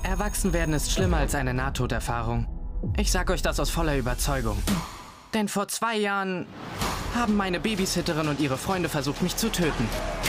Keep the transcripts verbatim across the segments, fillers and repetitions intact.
Erwachsenwerden ist schlimmer als eine Nahtoderfahrung. Ich sag euch das aus voller Überzeugung. Denn vor zwei Jahren haben meine Babysitterin und ihre Freunde versucht, mich zu töten.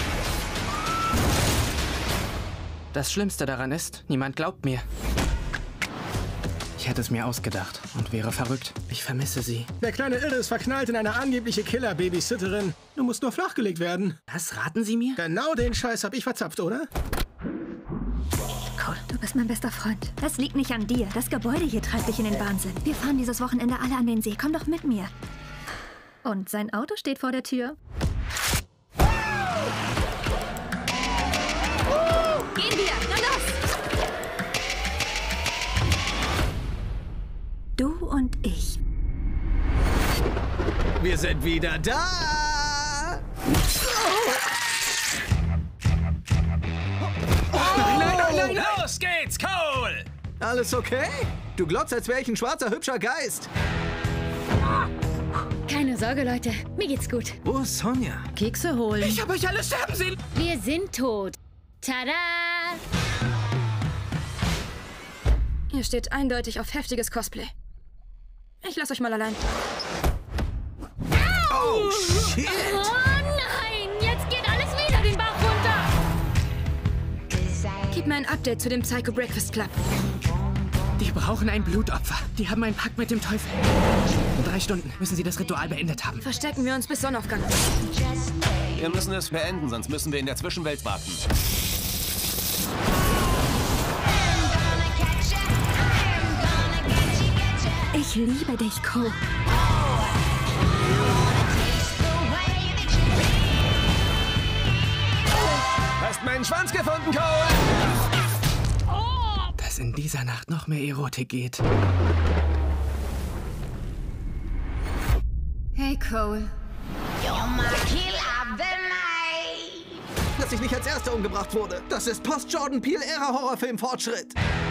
Das Schlimmste daran ist, niemand glaubt mir. Ich hätte es mir ausgedacht und wäre verrückt. Ich vermisse sie. Der kleine Irre ist verknallt in eine angebliche Killer-Babysitterin. Du musst nur flachgelegt werden. Was raten Sie mir? Genau den Scheiß hab ich verzapft, oder? Cole, du bist mein bester Freund. Das liegt nicht an dir. Das Gebäude hier treibt dich in den Wahnsinn. Wir fahren dieses Wochenende alle an den See. Komm doch mit mir. Und sein Auto steht vor der Tür. Gehen wir! Na los! Du und ich. Wir sind wieder da! Nein, nein, nein, nein! Los geht's, Cole! Alles okay? Du glotzt, als wäre ich ein schwarzer, hübscher Geist. Keine Sorge, Leute. Mir geht's gut. Wo ist Sonja? Kekse holen. Ich hab euch alle sterben sehen! Wir sind tot. Tada! Ihr steht eindeutig auf heftiges Cosplay. Ich lass euch mal allein. Oh, shit! Oh nein! Jetzt geht alles wieder den Bach runter! Gib mir ein Update zu dem Psycho Breakfast Club. Die brauchen ein Blutopfer. Die haben einen Pakt mit dem Teufel. In drei Stunden müssen sie das Ritual beendet haben. Verstecken wir uns bis Sonnenaufgang. Wir müssen es beenden, sonst müssen wir in der Zwischenwelt warten. Ich liebe dich, Cole. Hast meinen Schwanz gefunden, Cole! Dass in dieser Nacht noch mehr Erotik geht. Hey, Cole. Dass ich nicht als Erster umgebracht wurde. Das ist Post-Jordan Peele-Ära-Horrorfilm-Fortschritt.